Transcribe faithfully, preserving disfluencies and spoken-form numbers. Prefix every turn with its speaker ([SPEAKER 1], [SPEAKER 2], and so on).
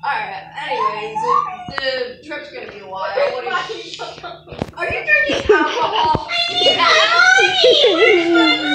[SPEAKER 1] Alright, anyways, the trip's gonna be a while. Are you drinking alcohol? Yeah.